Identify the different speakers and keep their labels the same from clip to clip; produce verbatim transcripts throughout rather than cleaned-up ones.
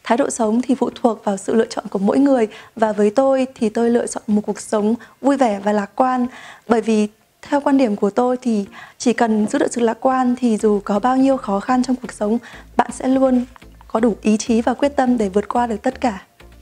Speaker 1: Thái độ sống thì phụ thuộc vào sự lựa chọn của mỗi người, và với tôi thì tôi lựa chọn một cuộc sống vui vẻ và lạc quan. Bởi vì theo quan điểm của tôi thì chỉ cần giữ được sự lạc quan thì dù có bao nhiêu khó khăn trong cuộc sống, bạn sẽ luôn có đủ ý chí và quyết tâm để vượt qua được tất cả.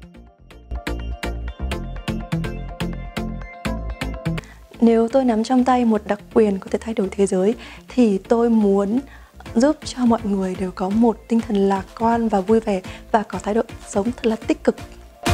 Speaker 1: Nếu tôi nắm trong tay một đặc quyền có thể thay đổi thế giới thì tôi muốn giúp cho mọi người đều có một tinh thần lạc quan và vui vẻ và có thái độ sống thật là tích cực.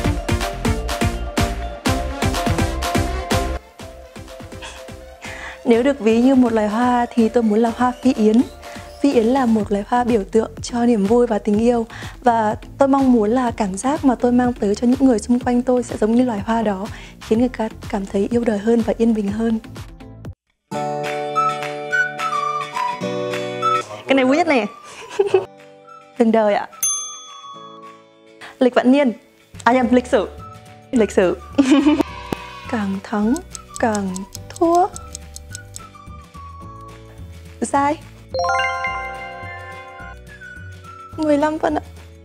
Speaker 1: Nếu được ví như một loài hoa thì tôi muốn là hoa phi yến. Phi yến là một loài hoa biểu tượng cho niềm vui và tình yêu, và tôi mong muốn là cảm giác mà tôi mang tới cho những người xung quanh tôi sẽ giống như loài hoa đó, khiến người ta cảm thấy yêu đời hơn và yên bình hơn. Cái này vui nhất này. Từng đời ạ. Lịch vận niên. À nhầm, lịch sử. Lịch sử. Càng thắng càng thua. Sai. mười lăm phân ạ.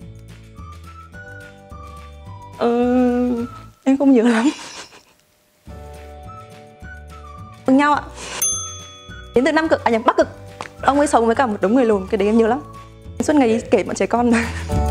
Speaker 1: Ờ, em không nhớ lắm. Bằng nhau ạ. Đến từ Nam Cực, à nhầm, Bắc Cực. Ông ấy sống với cả một đống người lùn, cái đấy em nhớ lắm. Suốt ngày đi kể bọn trẻ con.